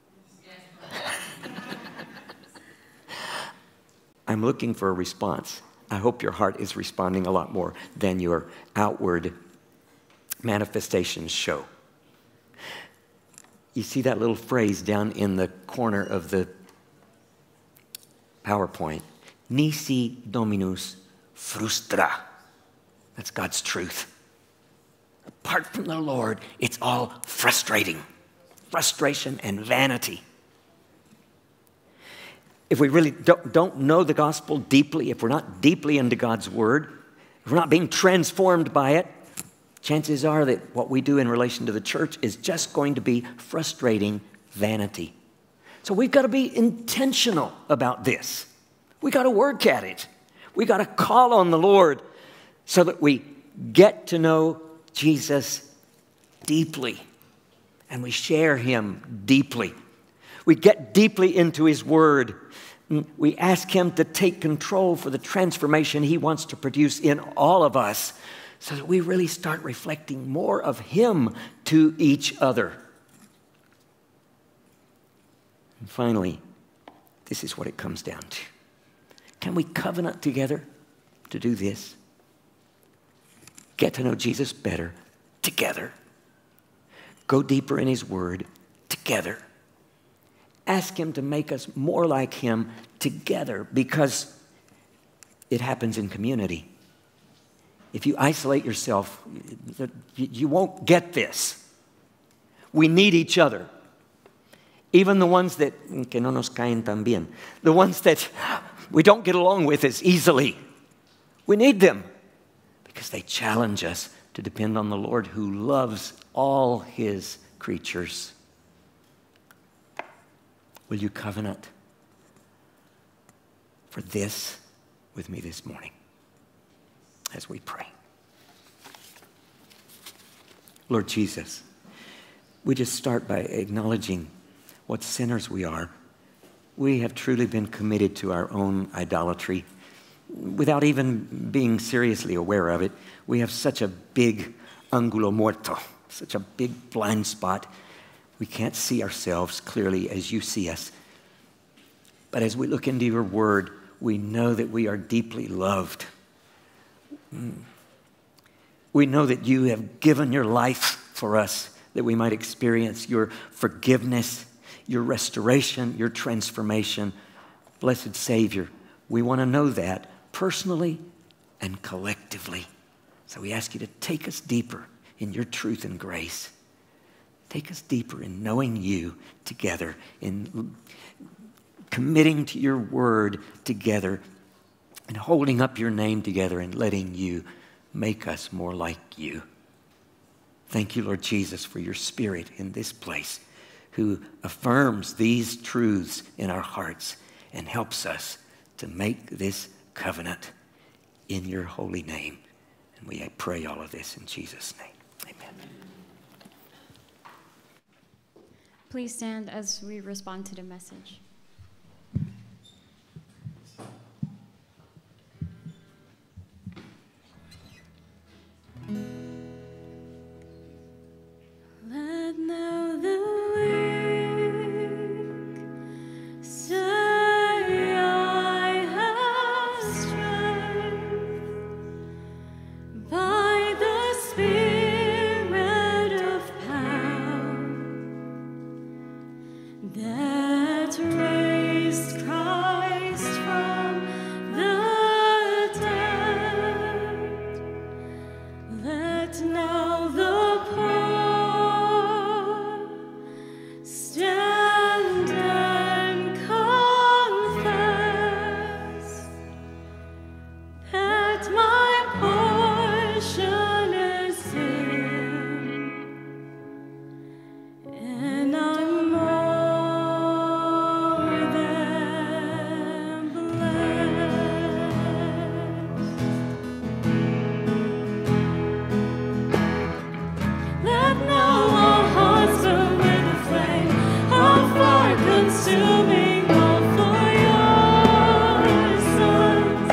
I'm looking for a response. I hope your heart is responding a lot more than your outward manifestations show. You see that little phrase down in the corner of the PowerPoint? Nisi Dominus frustra. That's God's truth. Apart from the Lord, it's all frustrating. Frustration and vanity. If we really don't know the gospel deeply, if we're not deeply into God's word, if we're not being transformed by it, chances are that what we do in relation to the church is just going to be frustrating vanity. So we've got to be intentional about this. We've got to work at it. We've got to call on the Lord so that we get to know Jesus deeply and we share him deeply. We get deeply into his word. We ask him to take control for the transformation he wants to produce in all of us so that we really start reflecting more of him to each other. And finally, this is what it comes down to. Can we covenant together to do this? Get to know Jesus better together. Go deeper in his word together. Ask him to make us more like him together, because it happens in community. If you isolate yourself, you won't get this. We need each other. Even the ones that que no nos caen tan bien, the ones that we don't get along with as easily. We need them because they challenge us to depend on the Lord who loves all his creatures. Will you covenant for this with me this morning as we pray? Lord Jesus, we just start by acknowledging what sinners we are. We have truly been committed to our own idolatry, without even being seriously aware of it, we have such a big angulo muerto, such a big blind spot. We can't see ourselves clearly as you see us. But as we look into your word, we know that we are deeply loved. We know that you have given your life for us, that we might experience your forgiveness, your restoration, your transformation. Blessed Savior, we want to know that personally and collectively. So we ask you to take us deeper in your truth and grace. Take us deeper in knowing you together, in committing to your word together, and holding up your name together and letting you make us more like you. Thank you, Lord Jesus, for your Spirit in this place who affirms these truths in our hearts and helps us to make this covenant in your holy name. And we pray all of this in Jesus' name. Amen. Please stand as we respond to the message. Let now the weak say, I have strength by the Spirit of power that raised Christ from the dead. Let now the poor stand and confess that my portion is sin, and I'm more than blessed. Let now our hearts burn with the flame of fire consuming all for your Son's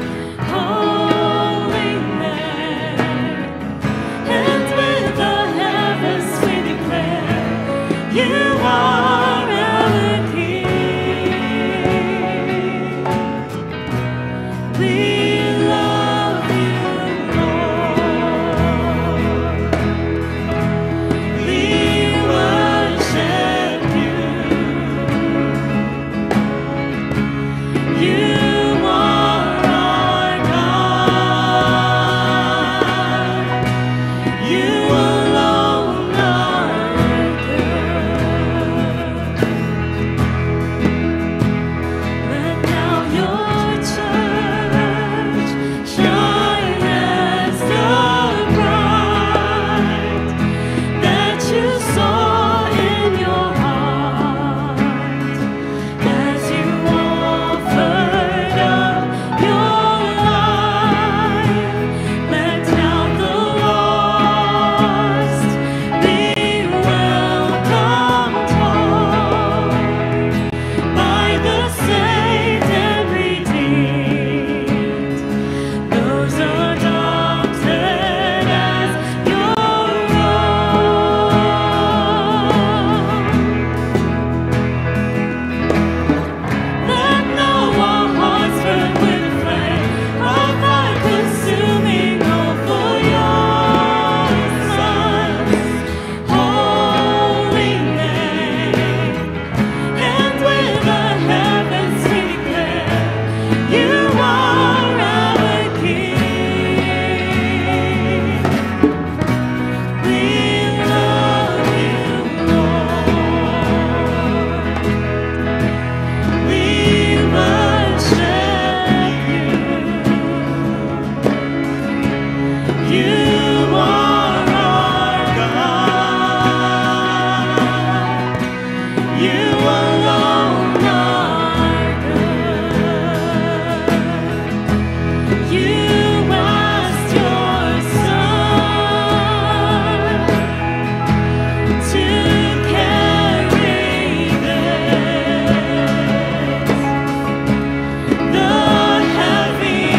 holy name. And with the heavens we declare, you are our King. We love you, Lord. We worship you. You are our God. You alone are good. Let now your church shine as the bride that you saw in your heart as you offered up your life. Let now the lost be welcomed home by the saved and redeemed, those adopted as your own. Let now our hearts burn with the flame of fire consuming all for your Son's holy name. And with the heavens we declare, you are our King. We love you, Lord. We worship you. You are our God. You alone are good. You asked your Son to carry this, the heavy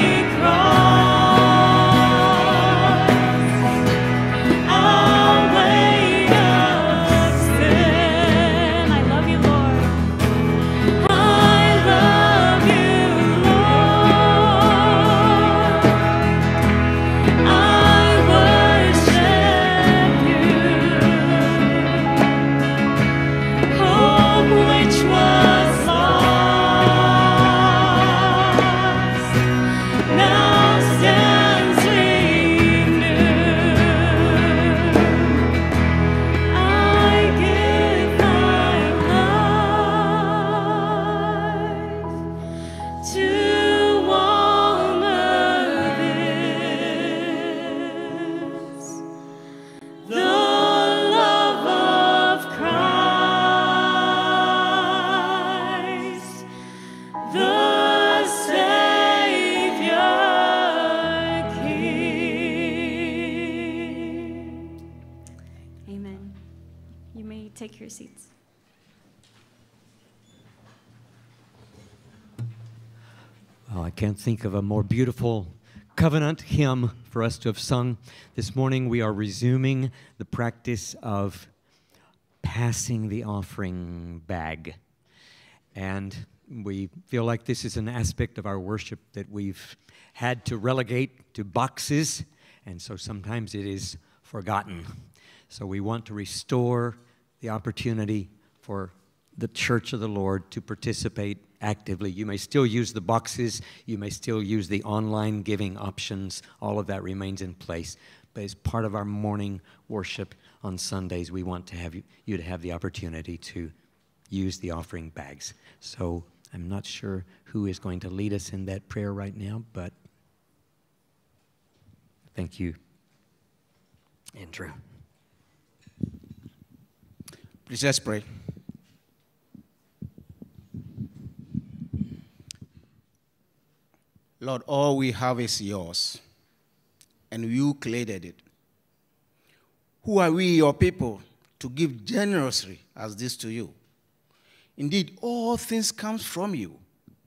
take your seats. Oh, I can't think of a more beautiful covenant hymn for us to have sung. This morning we are resuming the practice of passing the offering bag. And we feel like this is an aspect of our worship that we've had to relegate to boxes, and so sometimes it is forgotten. So we want to restore the opportunity for the Church of the Lord to participate actively. You may still use the boxes, you may still use the online giving options, all of that remains in place. But as part of our morning worship on Sundays, we want to have you to have the opportunity to use the offering bags. So I'm not sure who is going to lead us in that prayer right now, but thank you, Andrew. Please let's pray. Lord, all we have is yours, and you created it. Who are we, your people, to give generously as this to you? Indeed, all things come from you,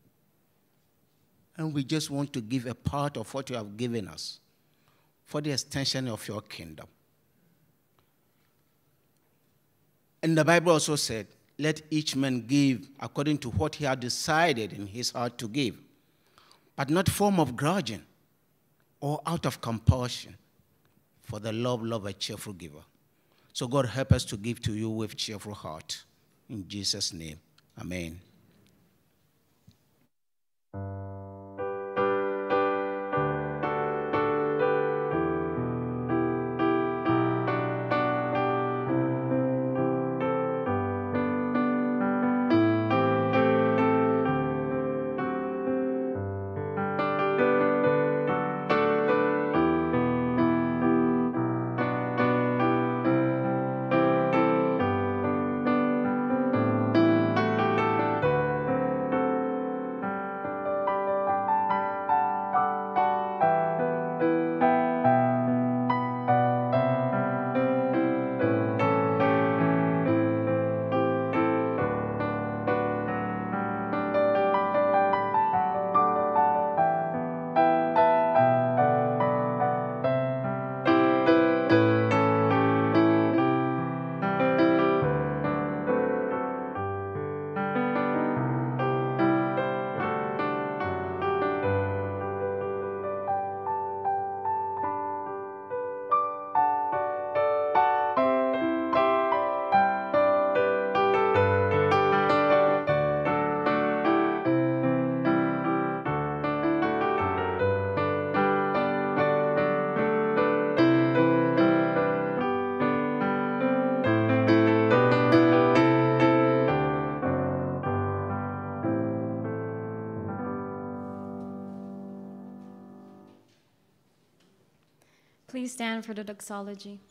and we just want to give a part of what you have given us for the extension of your kingdom. And the Bible also said, let each man give according to what he had decided in his heart to give, but not form of grudging or out of compulsion, for the Lord loves a cheerful giver. So God, help us to give to you with cheerful heart. In Jesus' name, amen. Please stand for the doxology.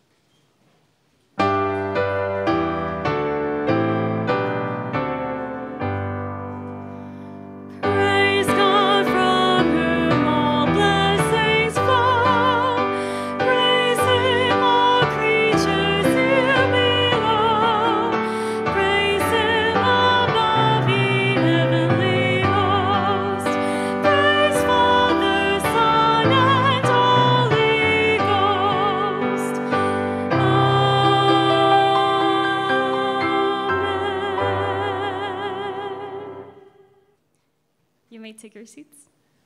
Praise God from whom all blessings flow. Praise Him, all creatures here below. Praise Him above, ye heavenly hosts. Praise Father, Son, and Holy Ghost. Amen. You may take your seats.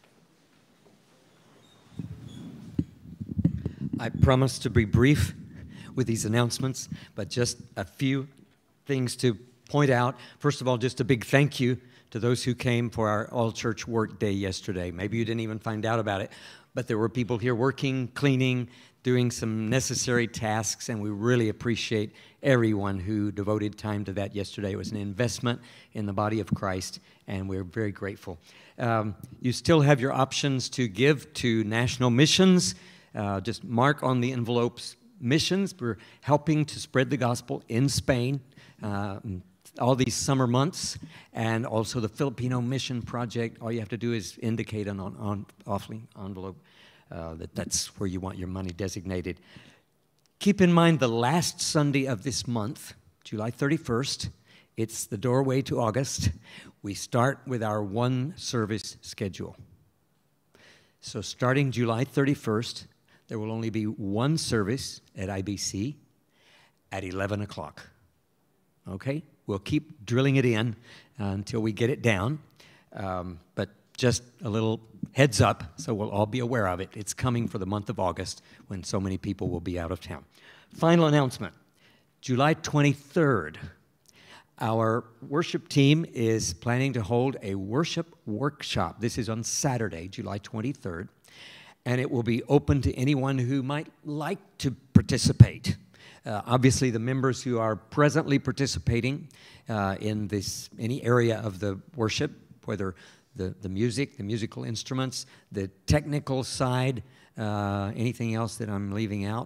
I promise to be brief with these announcements, but just a few things to point out. First of all, just a big thank you to those who came for our all-church work day yesterday. Maybe you didn't even find out about it, but there were people here working, cleaning, doing some necessary tasks, and we really appreciate everyone who devoted time to that yesterday. It was an investment in the body of Christ, and we're very grateful. You still have your options to give to national missions. Just mark on the envelopes missions. We're helping to spread the gospel in Spain all these summer months, and also the Filipino Mission Project. All you have to do is indicate on offering envelope that's where you want your money designated. Keep in mind the last Sunday of this month July 31st. It's the doorway to August. We start with our one service schedule. So starting July 31st, there will only be one service at IBC at 11 o'clock. Okay? We'll keep drilling it in until we get it down. But just a little heads up so we'll all be aware of it. It's coming for the month of August when so many people will be out of town. Final announcement. July 23rd. Our worship team is planning to hold a worship workshop. This is on Saturday, July 23rd, and it will be open to anyone who might like to participate. Obviously, the members who are presently participating in any area of the worship, whether the music, the musical instruments, the technical side, anything else that I'm leaving out?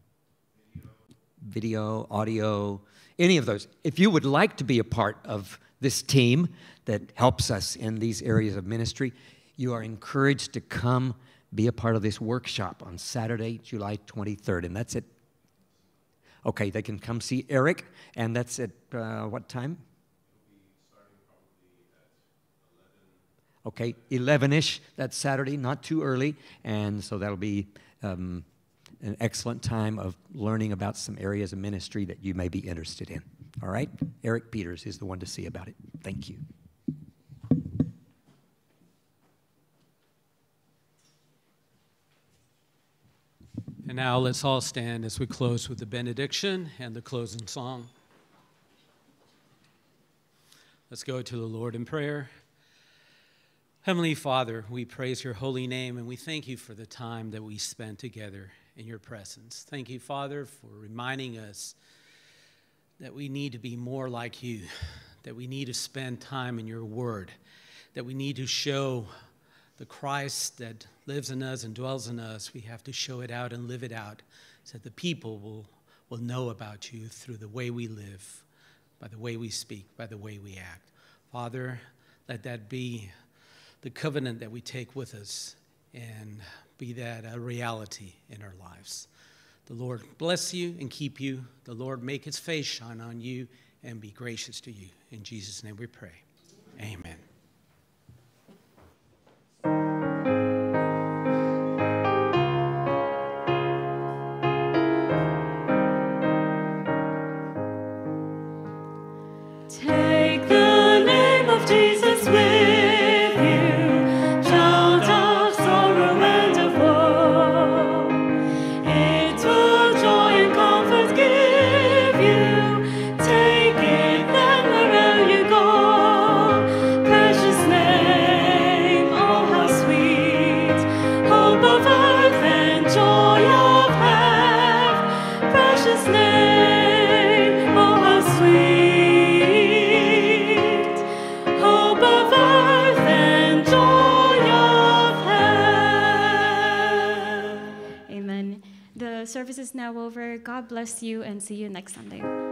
Video, audio, any of those. If you would like to be a part of this team that helps us in these areas of ministry, you are encouraged to come be a part of this workshop on Saturday, July 23rd. And that's it. Okay, they can come see Eric, and that's at what time? Okay, 11-ish, that's Saturday, not too early, and so that'll be an excellent time of learning about some areas of ministry that you may be interested in. All right? Eric Peters is the one to see about it. Thank you. And now let's all stand as we close with the benediction and the closing song. Let's go to the Lord in prayer. Heavenly Father, we praise your holy name and we thank you for the time that we spent together in your presence. Thank you, Father, for reminding us that we need to be more like you, that we need to spend time in your word, that we need to show the Christ that lives in us and dwells in us. We have to show it out and live it out so that the people will know about you through the way we live, by the way we speak, by the way we act. Father, let that be the covenant that we take with us and be that a reality in our lives. The Lord bless you and keep you. The Lord make his face shine on you and be gracious to you. In Jesus' name we pray. Amen. Take the name of Jesus with you, child of sorrow and of woe. It will joy and comfort give you. Take it then wherever you go. Precious name, oh how sweet, hope of earth and joy of heaven. Precious name, oh how sweet. The service is now over. God bless you and see you next Sunday.